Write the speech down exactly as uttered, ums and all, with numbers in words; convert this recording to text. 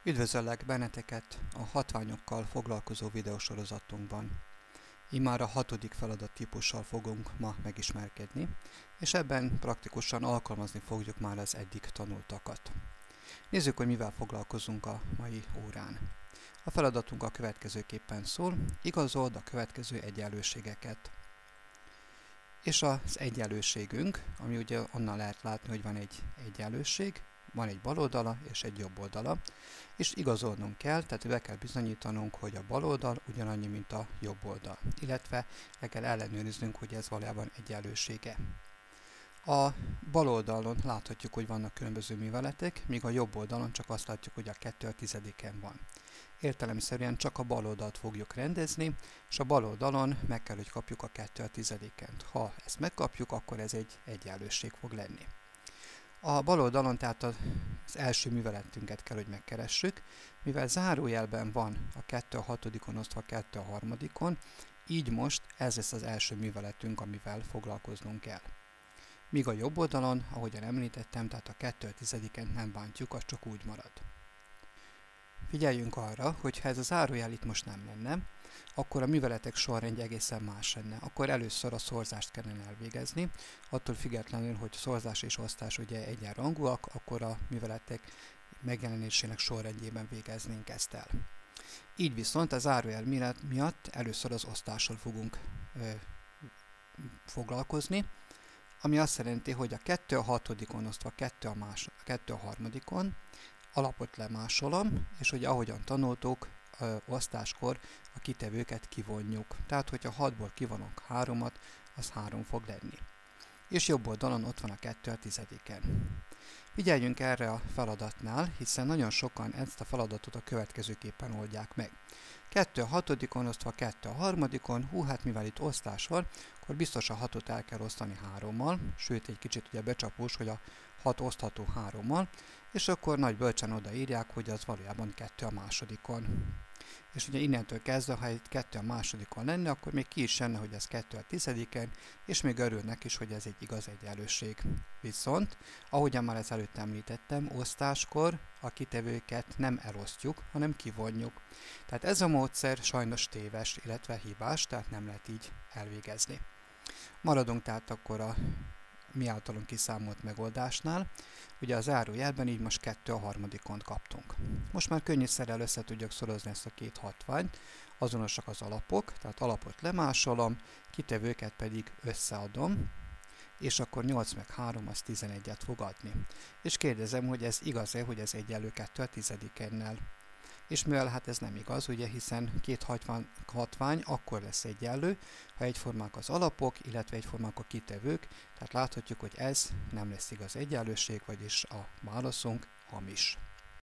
Üdvözöllek benneteket a hatványokkal foglalkozó videósorozatunkban. Immár a hatodik feladattípussal fogunk ma megismerkedni, és ebben praktikusan alkalmazni fogjuk már az eddig tanultakat. Nézzük, hogy mivel foglalkozunk a mai órán. A feladatunk a következőképpen szól: igazold a következő egyenlőségeket. És az egyenlőségünk, ami ugye onnan lehet látni, hogy van egy egyenlőség, van egy bal oldala és egy jobb oldala, és igazolnunk kell, tehát be kell bizonyítanunk, hogy a bal oldal ugyanannyi, mint a jobb oldal, illetve le kell ellenőriznünk, hogy ez valójában egyenlősége. A bal oldalon láthatjuk, hogy vannak különböző műveletek, míg a jobb oldalon csak azt látjuk, hogy a kettő a tizediken van. Értelemszerűen csak a bal oldalt fogjuk rendezni, és a bal oldalon meg kell, hogy kapjuk a kettő a tizedikent. Ha ezt megkapjuk, akkor ez egy egyenlőség fog lenni. A bal oldalon tehát az első műveletünket kell, hogy megkeressük, mivel zárójelben van a kettő a hatodikon osztva kettő a harmadikon, így most ez lesz az első műveletünk, amivel foglalkoznunk kell. Míg a jobb oldalon, ahogyan említettem, tehát a kettő a tizediken nem bántjuk, az csak úgy marad. Figyeljünk arra, hogy ha ez a zárójel itt most nem lenne, akkor a műveletek sorrendje egészen más lenne. Akkor először a szorzást kellene elvégezni, attól függetlenül, hogy szorzás és osztás ugye egyenrangúak, akkor a műveletek megjelenésének sorrendjében végeznénk ezt el. Így viszont a zárójel miatt először az osztással fogunk ö, foglalkozni, ami azt jelenti, hogy a kettő a hatodikon osztva kettő a, más, kettő a harmadikon alapot lemásolom, és hogy ahogyan tanultuk, ö, osztáskor a kitevőket kivonjuk. Tehát, hogyha hatból kivonok háromat, az három fog lenni. És jobb oldalon ott van a kettő a tizediken. Figyeljünk erre a feladatnál, hiszen nagyon sokan ezt a feladatot a következőképpen oldják meg. kettő a hatodikon osztva kettő a harmadikon, hú, hát mivel itt osztás van, akkor biztos a hatot el kell osztani hárommal, sőt egy kicsit ugye becsapós, hogy a hat osztható hárommal, és akkor nagy bölcsen odaírják, hogy az valójában kettő a másodikon. És ugye innentől kezdve, ha egy kettő a másodikon lenne, akkor még ki is jönne, hogy ez kettő a tizediken, és még örülnek is, hogy ez egy igaz egyenlőség. Viszont, ahogyan már ezt előtt említettem, osztáskor a kitevőket nem elosztjuk, hanem kivonjuk. Tehát ez a módszer sajnos téves, illetve hibás, tehát nem lehet így elvégezni. Maradunk tehát akkor a mi általunk kiszámolt megoldásnál. Ugye a zárójelben így most kettő a harmadikon kaptunk. Most már könnyűszerrel össze tudjuk szorozni ezt a két hatványt, azonosak az alapok, tehát alapot lemásolom, kitevőket pedig összeadom, és akkor nyolc meg három az tizenegyet fog adni. És kérdezem, hogy ez igaz-e, hogy ez egyenlő kettő a tizedikennel. És mivel hát ez nem igaz, ugye, hiszen két hatvány, hatvány akkor lesz egyenlő, ha egyformák az alapok, illetve egyformák a kitevők, tehát láthatjuk, hogy ez nem lesz igaz egyenlőség, vagyis a válaszunk hamis.